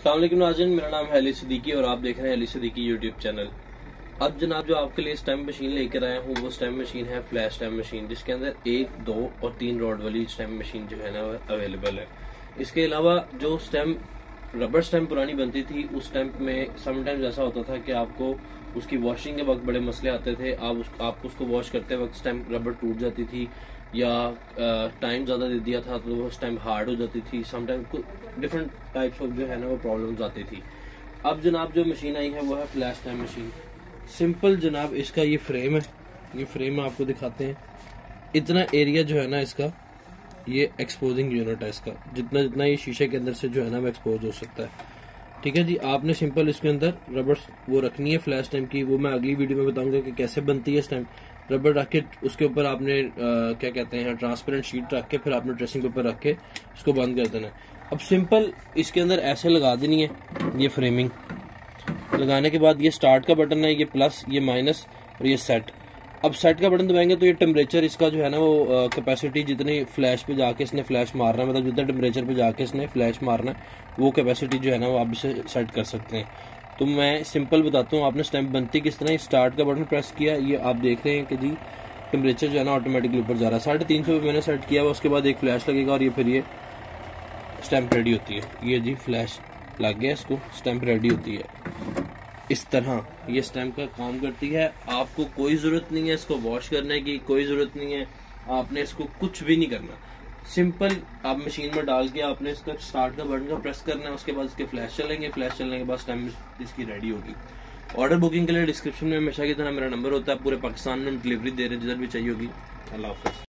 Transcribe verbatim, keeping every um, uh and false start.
अस्सलाम वालेकुम नाज़रीन, मेरा नाम है अली सिद्दीकी और आप देख रहे हैं अली सिद्दीकी यूट्यूब चैनल। अब जनाब जो आपके लिए स्टैम्प मशीन लेकर आया हूँ वो स्टैम्प मशीन है फ्लैश स्टैम्प मशीन, जिसके अंदर एक दो और तीन रॉड वाली स्टैम्प मशीन जो है ना वो अवेलेबल है। इसके अलावा जो स्टैम्प रबर स्टैम्प पुरानी बनती थी उस स्टैम्प में समटाइम्स ऐसा होता था कि आपको उसकी वॉशिंग के वक्त बड़े मसले आते थे। आप उस, आपको उसको वॉश करते वक्त स्टैम्प रबर टूट जाती थी या टाइम ज़्यादा दे दिया था तो वो स्टैम्प हार्ड हो जाती थी। समटाइम डिफरेंट टाइप्स ऑफ जो है ना वो प्रॉब्लम्स आती थी। अब जनाब जो मशीन आई है वो है फ्लैश स्टैम्प मशीन। सिंपल जनाब इसका ये फ्रेम है, ये फ्रेम आपको दिखाते हैं। इतना एरिया जो है ना इसका ये एक्सपोजिंग यूनिट है इसका, जितना जितना ये शीशे के अंदर से जो है ना वो एक्सपोज हो सकता है। ठीक है जी, आपने सिंपल इसके अंदर रबर वो रखनी है फ्लैश स्टैम्प की, वो मैं अगली वीडियो में बताऊंगा कि कैसे बनती है स्टैम्प। रबर रख के उसके ऊपर आपने आ, क्या कहते हैं ट्रांसपेरेंट शीट रख के फिर आपने ड्रेसिंग पेपर रख के इसको बंद कर देना है। अब सिंपल इसके अंदर ऐसे लगा देनी है। ये फ्रेमिंग लगाने के बाद ये स्टार्ट का बटन है, ये प्लस, ये माइनस और ये सेट। अब सेट का बटन दबाएंगे तो ये टेम्परेचर इसका जो है ना वो कैपेसिटी जितनी फ्लैश पे जाके इसने फ्लैश मारना है, मतलब जितना टेम्परेचर पे जाके इसने फ्लैश मारना है वो कैपेसिटी जो है ना वो आप इसे सेट कर सकते हैं। तो मैं सिंपल बताता हूँ आपने स्टैम्प बनती किस तरह। स्टार्ट का बटन प्रेस किया, ये आप देख रहे हैं कि जी टेम्परेचर जो है ना ऑटोमेटिकली ऊपर जा रहा है। साढ़े तीन सौ पे मैंने सेट किया हुआ। उसके बाद एक फ्लैश लगेगा और ये फिर ये स्टैम्प रेडी होती है। ये जी फ्लैश लग गया, इसको स्टैम्प रेडी होती है। इस तरह ये स्टैम्प का काम करती है। आपको कोई जरूरत नहीं है इसको वॉश करने की, कोई जरूरत नहीं है, आपने इसको कुछ भी नहीं करना। सिंपल आप मशीन में डाल के आपने इसका स्टार्ट का बटन का प्रेस करना है। उसके बाद इसके फ्लैश चलेंगे, फ्लैश चलने के बाद स्टैम्प इसकी रेडी होगी। ऑर्डर बुकिंग के लिए डिस्क्रिप्शन में हमेशा की तरह मेरा नंबर होता है। पूरे पाकिस्तान में डिलीवरी दे रहे हैं, जिधर भी चाहिए होगी। अल्लाह हाफ़िज़।